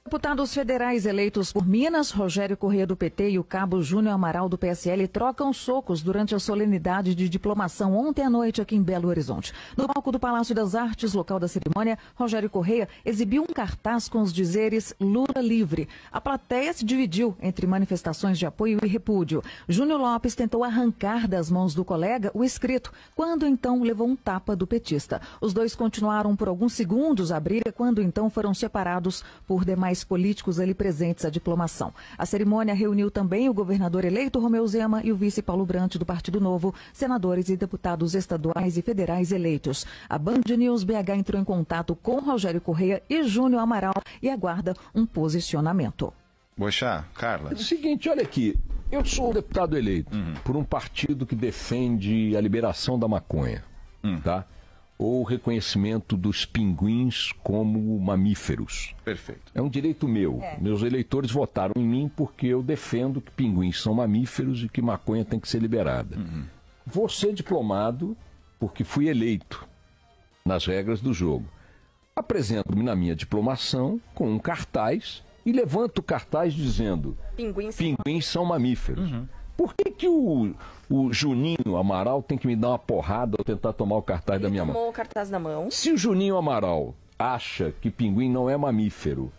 Deputados federais eleitos por Minas, Rogério Correia do PT e o cabo Júnior Amaral do PSL trocam socos durante a solenidade de diplomação ontem à noite aqui em Belo Horizonte. No palco do Palácio das Artes, local da cerimônia, Rogério Correia exibiu um cartaz com os dizeres Lula livre. A plateia se dividiu entre manifestações de apoio e repúdio. Júnior Lopes tentou arrancar das mãos do colega o escrito, quando então levou um tapa do petista. Os dois continuaram por alguns segundos a briga, quando então foram separados por demais políticos ali presentes à diplomação. A cerimônia reuniu também o governador eleito Romeu Zema e o vice Paulo Brant do Partido Novo, senadores e deputados estaduais e federais eleitos. A Band News BH entrou em contato com Rogério Correia e Júnior Amaral e aguarda um posicionamento. Boixá, Carla. É o seguinte, olha aqui, eu sou deputado eleito por um partido que defende a liberação da maconha, tá? Ou o reconhecimento dos pinguins como mamíferos. Perfeito. É um direito meu. Meus eleitores votaram em mim porque eu defendo que pinguins são mamíferos e que maconha tem que ser liberada. Vou ser diplomado porque fui eleito nas regras do jogo. Apresento-me na minha diplomação com um cartaz e levanto o cartaz dizendo pinguins são mamíferos. Por que o Juninho Amaral tem que me dar uma porrada ao tentar tomar o cartaz da minha mão? Ele tomou o cartaz na mão. Se o Juninho Amaral acha que pinguim não é mamífero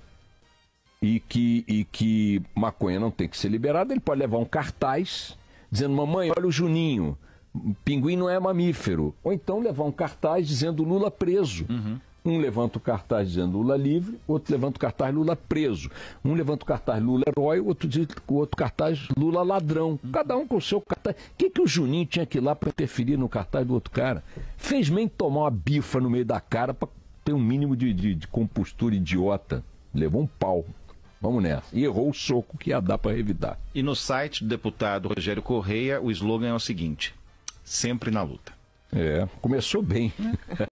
e que maconha não tem que ser liberada, ele pode levar um cartaz dizendo, mamãe, olha o Juninho, pinguim não é mamífero. Ou então levar um cartaz dizendo Lula preso. Um levanta o cartaz dizendo Lula livre, outro levanta o cartaz Lula preso. Um levanta o cartaz Lula herói, outro diz o outro cartaz Lula ladrão. Cada um com o seu cartaz. O que o Juninho tinha que ir lá para interferir no cartaz do outro cara? Fez bem tomar uma bifa no meio da cara para ter um mínimo de compostura idiota. Levou um pau. Vamos nessa. E errou o soco que ia dar para revidar. E no site do deputado Rogério Correia, o slogan é o seguinte: sempre na luta. Começou bem.